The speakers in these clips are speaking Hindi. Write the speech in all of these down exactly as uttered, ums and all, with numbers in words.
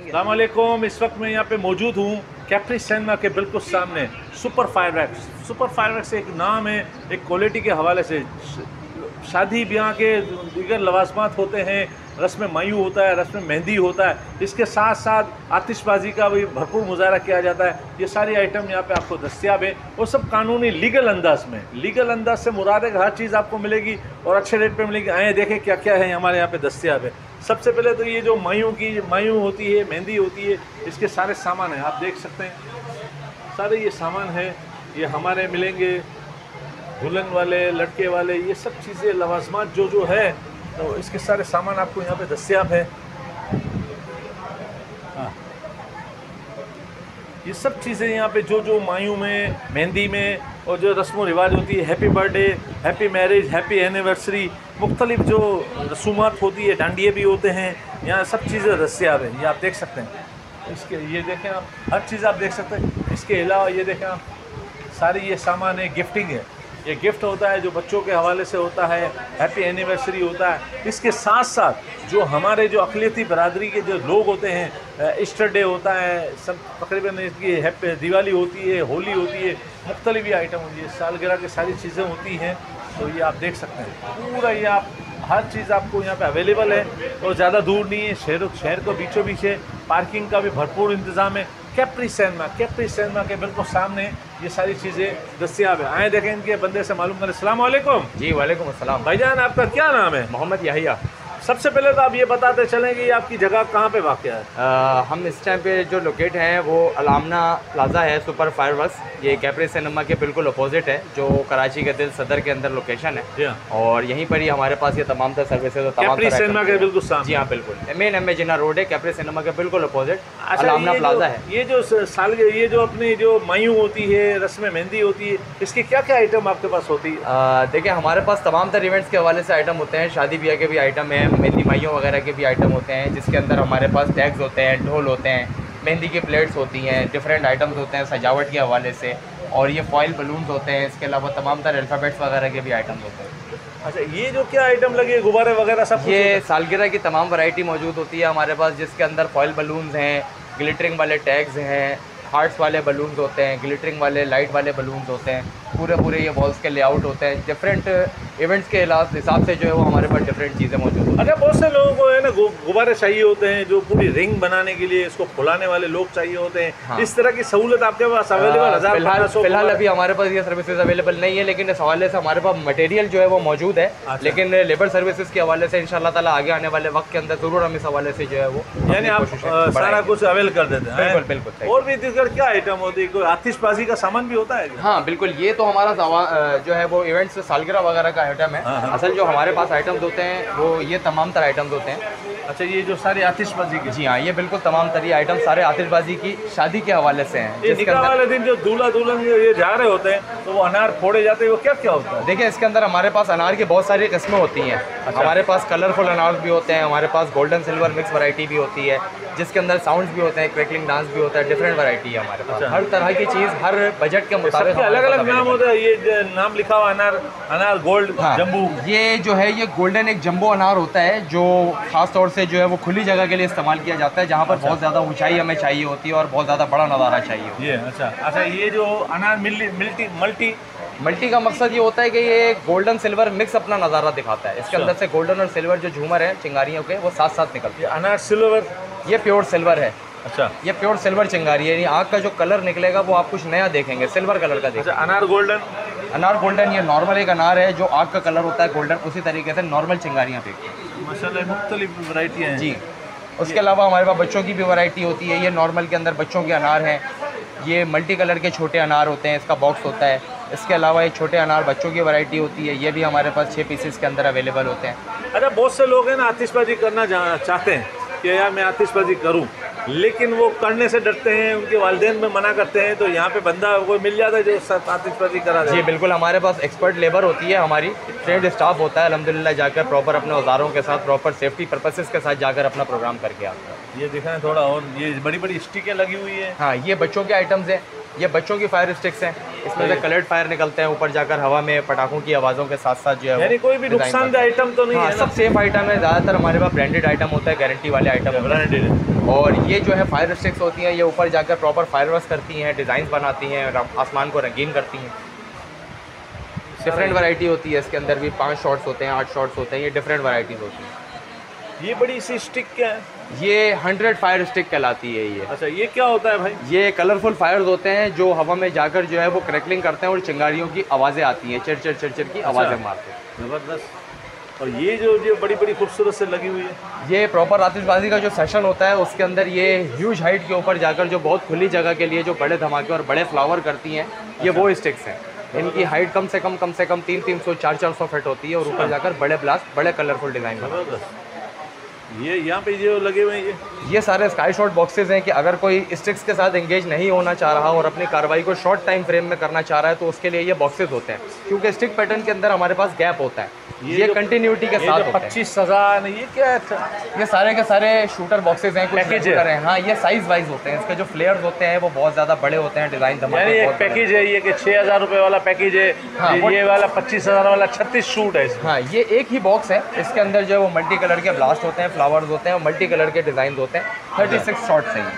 अस्सलाम वालेकुम। इस वक्त मैं यहाँ पे मौजूद हूँ कैप्री सिनेमा के बिल्कुल सामने। सुपर फायरवर्क्स, सुपर फायरवर्क्स एक नाम है, एक क्वालिटी के हवाले से। शादी ब्याह के दीगर लवाजमात होते हैं, रस्म मायू होता है, रस्म मेहंदी होता है, इसके साथ साथ आतिशबाजी का भी भरपूर मुजाहरा किया जाता है। ये सारी आइटम यहाँ पे आपको दस्तियाब है, वो सब कानूनी लीगल अंदाज में। लीगल अंदाज से मुराद है कि हर चीज़ आपको मिलेगी और अच्छे रेट पे मिलेगी। आए देखें क्या क्या है हमारे यहाँ पे दस्तियाब है। सबसे पहले तो ये जो मायू की मायू होती है, मेहंदी होती है, इसके सारे सामान हैं, आप देख सकते हैं। सारे ये सामान है, ये हमारे मिलेंगे दुल्हन वाले, लड़के वाले, ये सब चीज़ें लवाजमात जो जो है, तो इसके सारे सामान आपको यहाँ पे दस्तियाब है। हाँ, ये सब चीज़ें यहाँ पे जो जो मायू में, मेहंदी में और जो रस्म रिवाज होती है, happy birthday, happy marriage, happy anniversary, मुख्तलिफ जो रसूमात होती है, डांडिये भी होते हैं, यहाँ सब चीज़ें दस्तियाब है। ये आप देख सकते हैं। इसके ये देखें आप, हर चीज़ आप देख सकते हैं। इसके अलावा ये देखें आप, सारी ये सामान है, गिफ्टिंग है। ये गिफ्ट होता है जो बच्चों के हवाले से होता है, हैप्पी एनिवर्सरी होता है। इसके साथ साथ जो हमारे जो अक़लियती बरादरी के जो लोग होते हैं, ईस्टर डे होता है, सब तकरीबन इसकी हैप्पी दिवाली होती है, होली होती है, मुख्तलिफ ये आइटम होती है, सालगिरह की सारी चीज़ें होती हैं। तो ये आप देख सकते हैं, पूरा ये आप हर चीज़ आपको यहाँ पे अवेलेबल है और ज़्यादा दूर नहीं है। शहर शहर को बीचों बीच है, पार्किंग का भी भरपूर इंतज़ाम है। कैप्री सिनेमा, कैप्री सिनेमा के बिल्कुल सामने ये सारी चीज़ें दस्तियाब है। आए देखें, इनके बंदे से मालूम करें। अस्सलाम वालेकुम। जी वालेकुम अस्सलाम। भाईजान, आपका क्या नाम है? मोहम्मद याहिया। सबसे पहले तो आप ये बताते चलें कि आपकी जगह कहाँ पे वाक़या है? आ, हम इस टाइम पे जो लोकेट हैं वो अलामना प्लाजा है, सुपर फायरवर्क्स। ये कैप्री सिनेमा के बिल्कुल अपोजिट है, जो कराची के दिल सदर के अंदर लोकेशन है। और यहीं पर ही हमारे पास ये तमाम तर सर्विसेज और कैप्री सिनेमा के बिल्कुल सामने। जी हाँ, बिल्कुल main M A Jinnah road है, कैप्री सिनेमा के बिल्कुल अपोजिट अलामना प्लाजा है। ये जो साल ये जो अपनी जो मायू होती है, रस्म मेहंदी होती है, इसकी क्या क्या आइटम आपके पास होती है? देखिए, हमारे पास तमाम तर इवेंट्स के हवाले से आइटम होते हैं। शादी ब्याह के भी आइटम है, मेहंदी माइयों वगैरह के भी आइटम होते हैं, जिसके अंदर हमारे पास टैग्स होते हैं, ढोल होते हैं, मेहंदी की प्लेट्स होती हैं, डिफरेंट आइटम्स होते हैं सजावट के हवाले से, और ये फॉइल बलून्स होते हैं। इसके अलावा तमाम तर अल्फ़ाबेट्स वगैरह के भी आइटम्स होते हैं। अच्छा, ये जो क्या आइटम लगे, गुब्बारे वगैरह सब? ये सालगिरह की तमाम वैरायटी मौजूद होती है हमारे पास, जिसके अंदर फॉइल बलून्स हैं, ग्लिटरिंग वाले टैग्स हैं, हार्ट्स वाले बलून्स होते हैं, ग्लिटरिंग वाले लाइट वाले बलून्स होते हैं। पूरे पूरे ये वॉल्स के लेआउट होते हैं। डिफरेंट इवेंट्स के हिसाब से जो है वो हमारे पास डिफरेंट चीज़ें मौजूद होती हैं। अच्छा, बहुत से लोगों को है ना गुब्बारे चाहिए होते हैं, जो पूरी रिंग बनाने के लिए इसको फुलाने वाले लोग चाहिए होते हैं। हाँ। इस तरह की सहूलत आपके पास अवेलेबल? फिलहाल फिलहाल अभी हमारे पास ये सर्विसेज अवेलेबल नहीं है, लेकिन इस हवाले से हमारे पास मटेरियल जो है वो मौजूद है। अच्छा। लेकिन लेबर सर्विसेज के हवाले से इंशाल्लाह ताला आगे आने वाले वक्त के अंदर ज़रूर हम इस हवाले से जो है वो यानी आप सारा कुछ अवेल कर देते हैं? बिल्कुल बिल्कुल। और भी दीगर क्या आइटम होती है? कोई आतिशबाजी का सामान भी होता है? हाँ बिल्कुल, ये तो हमारा जो है वो इवेंट्स सालगिरह वगैरह का आइटम है। हाँ। असल जो हमारे पास आइटम्स होते हैं वो ये तमाम तर आइटम्स होते हैं। अच्छा, ये जो सारी आतिशबाजी की? जी हाँ, ये बिल्कुल तमाम तरी आइटम सारे आतिशबाजी की शादी के हवाले से हैं। ये निकाह वाले दिन जो दूल्हा दुल्हन ये जा रहे होते हैं तो वो अनार फोड़े जाते हैं, वो क्या क्या होता है? देखिए, इसके अंदर हमारे पास अनार की बहुत सारी किस्में होती हैं। अच्छा। हमारे पास कलरफुल अनार भी होते हैं, हमारे पास गोल्डन सिल्वर मिक्स वैरायटी भी होती है, जिसके अंदर साउंड्स भी होते हैं, क्रैकलिंग डांस भी होता है, डिफरेंट वैरायटी है हमारे पास। अच्छा। हर तरह की चीज़ हर बजट के मुताबिक अलग अलग नाम होता है। ये नाम लिखा हुआ अनार, अनार गोल्ड। हाँ। जम्बू, ये जो है ये गोल्डन एक जम्बो अनार होता है, जो खास तौर से जो है वो खुली जगह के लिए इस्तेमाल किया जाता है, जहाँ पर अच्छा। बहुत ज़्यादा ऊंचाई हमें चाहिए होती है और बहुत ज़्यादा बड़ा नज़ारा चाहिए होता है। ये अच्छा अच्छा ये जो अनार मिल्टी मल्टी मल्टी का मकसद ये होता है कि ये गोल्डन सिल्वर मिक्स अपना नज़ारा दिखाता है। इसके अंदर से गोल्डन और सिल्वर जो झूमर है चिंगारियों के, वो साथ साथ निकलते हैं। अनार सिल्वर, ये प्योर सिल्वर है। अच्छा, ये प्योर सिल्वर चिंगारी है। आग का जो कलर निकलेगा वो आप कुछ नया देखेंगे, सिल्वर कलर का देखेंगे। अच्छा, अनार गोल्डन? अनार गोल्डन ये नॉर्मल एक अनार है जो आग का कलर होता है गोल्डन, उसी तरीके से नॉर्मल चिंगारियाँ फेंकते हैं। माशाल्लाह, मुख्तलिफ वैरायटी हैं जी। उसके अलावा हमारे पास बच्चों की भी वैरायटी होती है। ये नॉर्मल के अंदर बच्चों के अनार हैं। ये मल्टी कलर के छोटे अनार होते हैं, इसका बॉक्स होता है। इसके अलावा ये छोटे अनार बच्चों की वैरायटी होती है, ये भी हमारे पास छः पीसेस के अंदर अवेलेबल होते हैं। अच्छा, बहुत से लोग हैं ना आतिशबाजी करना चाहते हैं कि यार मैं आतिशबाजी करूं, लेकिन वो करने से डरते हैं, उनके वालिदैन में मना करते हैं, तो यहाँ पे बंदा कोई मिल जाता है जो आतिशबाजी करा दे? जी बिल्कुल, हमारे पास एक्सपर्ट लेबर होती है, हमारी ट्रेंड स्टाफ होता है। अल्हम्दुलिल्लाह जाकर प्रॉपर अपने औजारों के साथ, प्रॉपर सेफ्टी पर्पसेस के साथ जाकर अपना प्रोग्राम करके आता है। ये दिखाएं थोड़ा, और ये बड़ी बड़ी स्टिकें लगी हुई है। हाँ, ये बच्चों के आइटम्स हैं, ये बच्चों की फायर स्टिक्स हैं। इसमें से कलर्ड फायर निकलते हैं ऊपर जाकर हवा में, पटाखों की आवाज़ों के साथ साथ जो है, यानी कोई भी नुकसानदेह आइटम तो नहीं है? है? सब सेफ आइटम है। ज़्यादातर हमारे पास ब्रांडेड आइटम होता है, गारंटी वाले आइटम। ब्रांडेड है। और ये जो है फायर स्टिक्स होती हैं, ये ऊपर जाकर प्रॉपर फायर वर्क करती हैं, डिज़ाइन बनाती हैं, आसमान को रंगीन करती हैं। डिफरेंट वैरायटी होती है इसके अंदर भी, पांच शॉट्स होते हैं, आठ शॉट्स होते हैं, ये डिफरेंट वैरायटीज़ होती हैं। ये बड़ी सी स्टिक क्या है? ये हंड्रेड फायर स्टिक कहलाती है ये। अच्छा, ये क्या होता है भाई? ये कलरफुल फायर्स होते हैं जो हवा में जाकर जो है वो क्रैकलिंग करते हैं और चिंगारियों की आवाज़ें आती हैं, चिर चिर चिर चिर की आवाज़ें मारते हैं। ज़बरदस्त। और ये जो जो बड़ी बड़ी खूबसूरत से लगी हुई है, ये प्रॉपर आतिशबाजी का जो सेशन होता है उसके अंदर ये ह्यूज हाइट के ऊपर जाकर जो बहुत खुली जगह के लिए जो बड़े धमाके और बड़े फ्लावर करती हैं, ये वो स्टिक्स हैं। इनकी हाइट कम से कम कम से कम तीन तीन सौ चार चार सौ फीट होती है और ऊपर जाकर बड़े ब्लास्ट, बड़े कलरफुल डिज़ाइन। ज़बरदस्त। ये यहाँ पे जो लगे हुए हैं ये ये सारे स्काई शॉट बॉक्सेस हैं कि अगर कोई स्टिक्स के साथ एंगेज नहीं होना चाह रहा और अपनी कार्रवाई को शॉर्ट टाइम फ्रेम में करना चाह रहा है तो उसके लिए ये बॉक्सेस होते हैं, क्योंकि स्टिक पैटर्न के अंदर हमारे पास गैप होता है, ये, ये कंटिन्यूटी के साथ होता है। पच्चीस हजार ये क्या है? ये सारे के सारे शूटर बॉक्सेस हैं, कुछ शूटर हैं। हाँ, ये साइज वाइज होते हैं, इसके जो फ्लेयर्स होते हैं वो बहुत ज़्यादा बड़े होते हैं, डिज़ाइन धमाके। एक पैकेज है ये कि छः हज़ार रुपये वाला पैकेज है। हाँ, ये, ये वाला पच्चीस हज़ार वाला छत्तीस शूट है। हाँ, ये एक ही बॉक्स है, इसके अंदर जो है वो मल्टी कलर के ब्लास्ट होते हैं, फ्लावर्स होते हैं और मल्टी कलर के डिज़ाइन होते हैं। थर्टी सिक्स शॉट्स हैं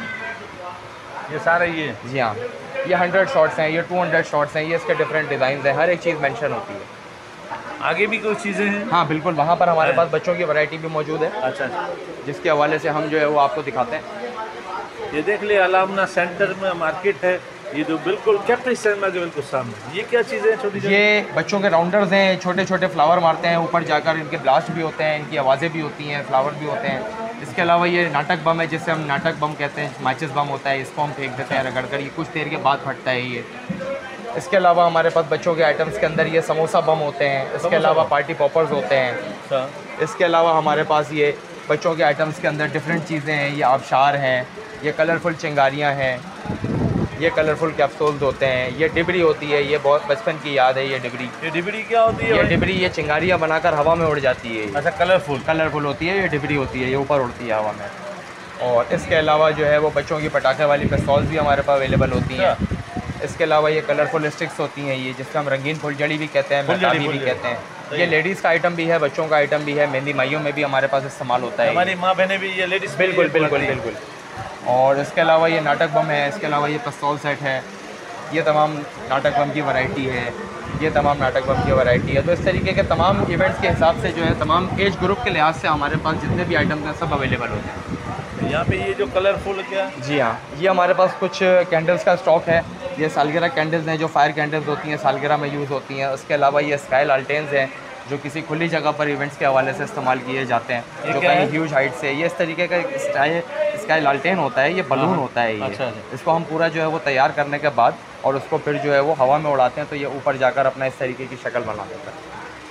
ये सारे। ये जी हाँ, ये हंड्रेड शॉट्स हैं, ये टू हंड्रेड शॉट्स हैं, ये इसके डिफरेंट डिज़ाइन हैं, हर एक चीज़ मेंशन होती है। आगे भी कुछ चीज़ें हैं? हाँ बिल्कुल, वहाँ पर हमारे पास बच्चों की वैरायटी भी मौजूद है। अच्छा, जिसके हवाले से हम जो है वो आपको दिखाते हैं। ये देख ले, अलामना सेंटर में मार्केट है, ये जो बिल्कुल कैप्री सिनेमा के बिल्कुल सामने। ये क्या चीज़ें हैं छोटी? ये बच्चों के राउंडर्स हैं, छोटे छोटे फ्लावर मारते हैं, ऊपर जाकर इनके ब्लास्ट भी होते हैं, इनकी आवाज़ें भी होती हैं, फ्लावर भी होते हैं। इसके अलावा ये नाटक बम है, जिससे हम नाटक बम कहते हैं, माचिस बम होता है, इसको हम फेंक देते हैं रगड़ कर, ये कुछ देर के बाद फटता है ये। इसके अलावा हमारे पास बच्चों के आइटम्स के अंदर ये समोसा बम होते हैं, इसके अलावा पार्टी पॉपर्स होते हैं। इसके अलावा हमारे पास ये बच्चों के आइटम्स के अंदर डिफरेंट चीज़ें हैं, ये आबशार हैं, ये कलरफुल चिंगारियाँ हैं, ये कलरफुल कैप्सूल्स होते हैं, ये डिबरी होती है, ये बहुत बचपन की याद है। ये डिबरी ये डिबरी क्या होती है? ये डिबरी ये चिंगारियाँ बनाकर हवा में उड़ जाती है। अच्छा, कलरफुल कलरफुल होती है, ये डिबरी होती है, ये ऊपर उड़ती है हवा में। और इसके अलावा जो है वो बच्चों की पटाखे वाली पिस्तौल्स भी हमारे पास अवेलेबल होती हैं। इसके अलावा ये कलरफुल स्टिक्स होती हैं, ये जिसको हम रंगीन फुलझड़ी भी कहते हैं, महताबी भी कहते हैं। ये लेडीज़ का आइटम भी है, बच्चों का आइटम भी है, मेहंदी माइयों में भी हमारे पास इस्तेमाल होता है। हमारी माँ बहनें भी ये लेडीज़ बिल्कुल बिल्कुल बिल्कुल। और इसके अलावा ये नाटक बम है, इसके अलावा ये पिस्तौल सेट है, ये तमाम नाटक बम की वैरायटी है, ये तमाम नाटक बम की वैरायटी है। तो इस तरीके के तमाम इवेंट्स के हिसाब से जो है तमाम एज ग्रुप के लिहाज से हमारे पास जितने भी आइटम्स हैं सब अवेलेबल होते हैं। यहाँ पे ये जो कलरफुल क्या? जी हाँ, ये हमारे पास कुछ कैंडल्स का स्टॉक है। ये सालगिरह कैंडल्स हैं जो फायर कैंडल्स होती हैं, सालगिरह में यूज़ होती हैं। उसके अलावा ये स्काई लालटेन्स हैं जो किसी खुली जगह पर इवेंट्स के हवाले से इस्तेमाल किए जाते हैं, जो कहीं ह्यूज हाइट से। ये इस तरीके का स्काई स्काई लालटेन होता है, ये बलून होता है। ये अच्छा, इसको हम पूरा जो है वो तैयार करने के बाद और उसको फिर जो है वो हवा में उड़ाते हैं तो ये ऊपर जाकर अपना इस तरीके की शक्ल बना देता है।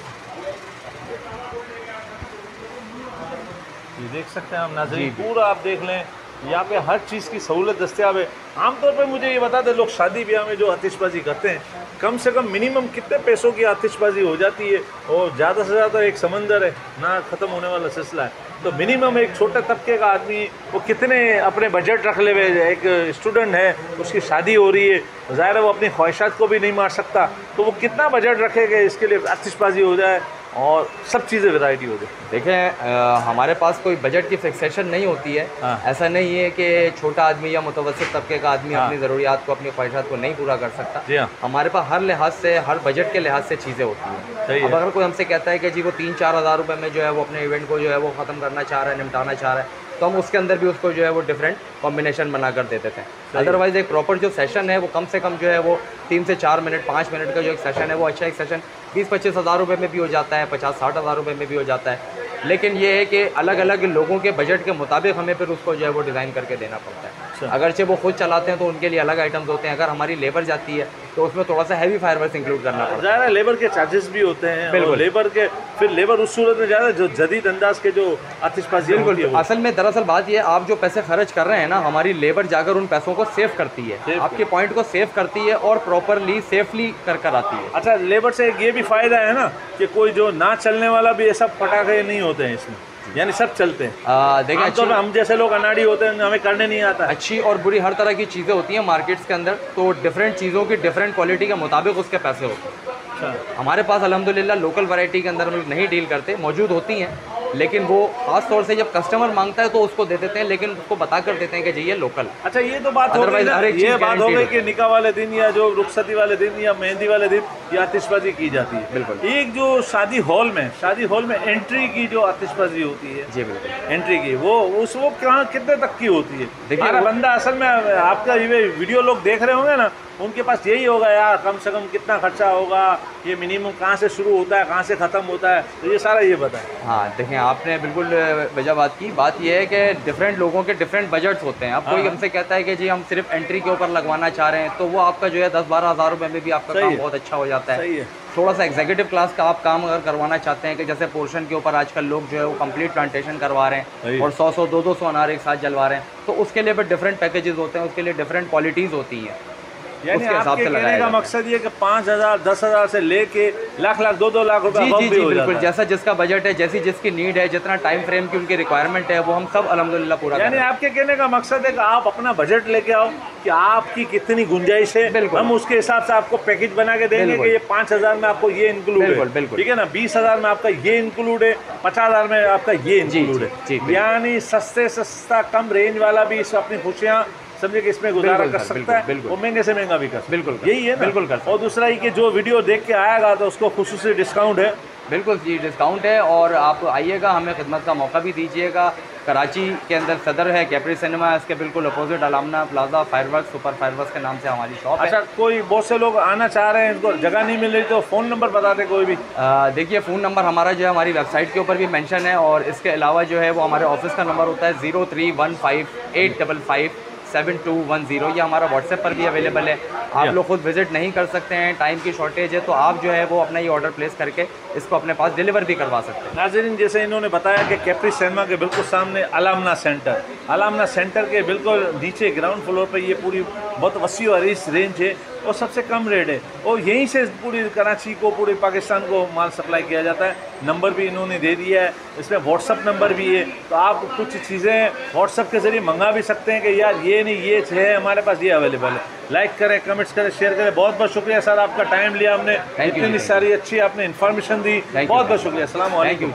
ये देख सकते हैं हम नाज़रीन, पूरा आप देख लें, यहाँ पे हर चीज़ की सहूलत दस्तियाब है। आमतौर पे मुझे ये बता दें, लोग शादी ब्याह में जो आतिशबाजी करते हैं, कम से कम मिनिमम कितने पैसों की आतिशबाजी हो जाती है? और ज़्यादा से ज़्यादा एक समंदर है ना, ख़त्म होने वाला सिलसिला है। तो मिनिमम एक छोटे तबके का आदमी वो कितने अपने बजट रख ले हुए? एक स्टूडेंट है, उसकी शादी हो रही है, ज़ाहिर है वो अपनी ख्वाहिशात को भी नहीं मार सकता, तो वो कितना बजट रखेगा इसके लिए आतिशबाजी हो जाए और सब चीज़ें वैरायटी हो जाए? देखें, हमारे पास कोई बजट की फिक्सेशन नहीं होती है। हाँ। ऐसा नहीं है कि छोटा आदमी या मुतवस्सित तबके का आदमी हाँ। अपनी ज़रूरियात को, अपनी ख्वाहिशात को नहीं पूरा कर सकता। जी हाँ। हमारे पास हर लिहाज से, हर बजट के लिहाज से चीज़ें होती हैं। अब अगर कोई हमसे कहता है कि जी वो तीन चार हज़ार रुपये में जो है वो अपने इवेंट को जो है वो ख़त्म करना चाह रहा है, निपटाना चाह रहा है, तो हम उसके अंदर भी उसको जो है वो डिफरेंट कॉम्बिनेशन बना कर दे देते हैं। अदरवाइज़ एक प्रॉपर जो सेशन है वो कम से कम जो है वो तीन से चार मिनट पाँच मिनट का जो एक सेशन है वो अच्छा एक सेशन बीस पच्चीस हज़ार रुपये में भी हो जाता है, पचास साठ हज़ार रुपये में भी हो जाता है। लेकिन ये है कि अलग अलग लोगों के बजट के मुताबिक हमें फिर उसको जो है वो डिज़ाइन करके देना पड़ता है। अगरचे वो खुद चलाते हैं तो उनके लिए अलग आइटम्स होते हैं। अगर हमारी लेबर जाती है तो उसमें थोड़ा सा हैवी फायरवर्क्स इंक्लूड करना पड़ता है। लेबर के चार्जेस भी होते हैं। बिल्कुल, लेबर के फिर लेबर उस सूरत में ज़्यादा जो जदीद अंदाज के जो आतिशबाजी बिल्कुल। असल में दरअसल बात ये, आप जो पैसे खर्च कर रहे हैं ना, हमारी लेबर जाकर उन पैसों को सेव करती है, आपके पॉइंट को सेव करती है और प्रॉपरली सेफली कर कर आती है। अच्छा, लेबर से ये भी फ़ायदा है ना कि कोई जो ना चलने वाला भी ये सब पटाखे नहीं होते हैं इसमें, यानी सब चलते हैं। देखिए तो हम जैसे लोग अनाड़ी होते हैं, हमें करने नहीं आता। अच्छी और बुरी हर तरह की चीज़ें होती हैं मार्केट्स के अंदर, तो डिफरेंट चीज़ों की डिफरेंट क्वालिटी के मुताबिक उसके पैसे होते हैं। हमारे पास अल्हम्दुलिल्लाह लोकल वैरायटी के अंदर हम लोग नहीं डील करते, मौजूद होती हैं लेकिन वो खास तौर से जब कस्टमर मांगता है तो उसको दे देते हैं, लेकिन उसको बता कर देते हैं कि जी ये लोकल। अच्छा, ये तो बात हो गई ना, ये बात हो गई कि निकाह वाले दिन या जो रुखसती वाले दिन या मेहंदी वाले दिन ये आतिशबाजी की जाती है। बिल्कुल। एक जो शादी हॉल में शादी हॉल में एंट्री की जो आतिशबाजी होती है, जी बिल्कुल, एंट्री की वो उस वो कहाँ कितने तक की होती है? देखिए हमारा बंदा असल में आपका ये वीडियो लोग देख रहे होंगे ना, उनके पास यही होगा यार कम से कम कितना खर्चा होगा, ये मिनिमम कहाँ से शुरू होता है कहाँ से ख़त्म होता है, तो ये सारा ये बताएं। हाँ देखें, आपने बिल्कुल वजह बात की। बात ये है कि डिफरेंट लोगों के डिफरेंट बजट्स होते हैं। अब कोई हमसे कहता है कि जी हम सिर्फ एंट्री के ऊपर लगवाना चाह रहे हैं, तो वो आपका जो है दस बारह हज़ार रुपये में भी आपका काम बहुत अच्छा हो जाता है। सही है। थोड़ा सा एग्जीक्यूटिव क्लास का आप काम अगर करवाना चाहते हैं कि जैसे पोर्शन के ऊपर आजकल लोग जो है वो कंप्लीट प्लांटेशन करवा रहे हैं और सौ सौ दो दो सौ अनार एक साथ जलवा रहे हैं, तो उसके लिए भी डिफरेंट पैकेजेस होते हैं, उसके लिए डिफरेंट क्वालिटीज़ होती हैं। यानी आपके कहने का मकसद ये कि पाँच हज़ार दस हज़ार से लेके लाख लाख दो दो लाख रुपए जी जी भी जी हो बिल्कुल, जाता है। जैसा जिसका बजट है, जैसी जिसकी नीड है, जितना टाइम फ्रेम की उनकी रिक्वायरमेंट है, वो हम सब अल्हम्दुलिल्लाह पूरा यानी आपके कहने का मकसद है कि आप अपना बजट लेके आओ कि आपकी कितनी गुंजाइश है, हम उसके हिसाब से आपको पैकेज बना के देंगे कि ये पाँच हज़ार में आपको ये इंक्लूड है, ठीक है ना, बीस हज़ार में आपका ये इंक्लूड है, पचास हज़ार में आपका ये इंक्लूड है। यानी सस्ते सस्ता कम रेंज वाला भी इस अपनी खुशियाँ समझे कि इसमें गुजारा कर सकता है, वो महंगे से महंगा भी कर सकता है। बिल्कुल, यही है ना? बिल्कुल कर। और दूसरा ही कि जो वीडियो देख के आएगा तो उसको खुसूसी डिस्काउंट है। बिल्कुल जी, डिस्काउंट है, और आप आइएगा, हमें खिदमत का मौका भी दीजिएगा। कराची के अंदर सदर है कैपरी सिनेमा है, इसके बिल्कुल अपोजिट अलामना प्लाजा फायरवर्क्स सुपर फायरवर्क्स के नाम से हमारी शॉप है। अच्छा, कोई बहुत से लोग आना चाह रहे हैं, इनको जगह नहीं मिल रही, तो फ़ोन नंबर बता दें कोई भी। देखिए फ़ोन नंबर हमारा जो है हमारी वेबसाइट के ऊपर भी मेंशन है, और इसके अलावा जो है वो हमारे ऑफिस का नंबर होता है zero three one five eight double five seven two one zero. ये हमारा व्हाट्सएप पर भी अवेलेबल है। आप लोग खुद विजिट नहीं कर सकते हैं, टाइम की शॉर्टेज है, तो आप जो है वो अपना ये ऑर्डर प्लेस करके इसको अपने पास डिलीवर भी करवा सकते हैं। नाज़रीन, जैसे इन्होंने बताया कि कैपरी सिनेमा के बिल्कुल सामने अलामना सेंटर, अलामना सेंटर के बिल्कुल नीचे ग्राउंड फ्लोर पर ये पूरी बहुत वसी और इस रेंज है और सबसे कम रेट है, और यहीं से पूरी कराची को पूरे पाकिस्तान को माल सप्लाई किया जाता है। नंबर भी इन्होंने दे दिया है, इसमें व्हाट्सअप नंबर भी है, तो आप कुछ चीज़ें व्हाट्सअप के ज़रिए मंगा भी सकते हैं कि यार ये नहीं ये है हमारे पास, ये अवेलेबल है। लाइक करें, कमेंट्स करें, शेयर करें। बहुत बहुत शुक्रिया सर, आपका टाइम लिया हमने, इतनी सारी अच्छी आपने इन्फॉर्मेशन दी, बहुत बहुत शुक्रिया। अस्सलाम वालेकुम।